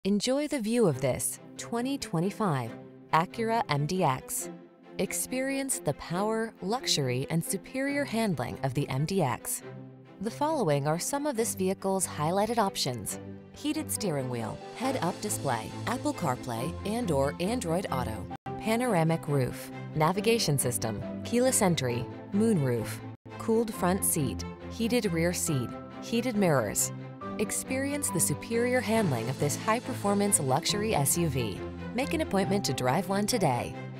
Enjoy the view of this 2025 Acura MDX. Experience the power, luxury, and superior handling of the MDX. The following are some of this vehicle's highlighted options: heated steering wheel, head-up display, Apple CarPlay and/or Android Auto, panoramic roof, navigation system, keyless entry, moonroof, cooled front seat, heated rear seat, heated mirrors. Experience the superior handling of this high-performance luxury SUV. Make an appointment to drive one today.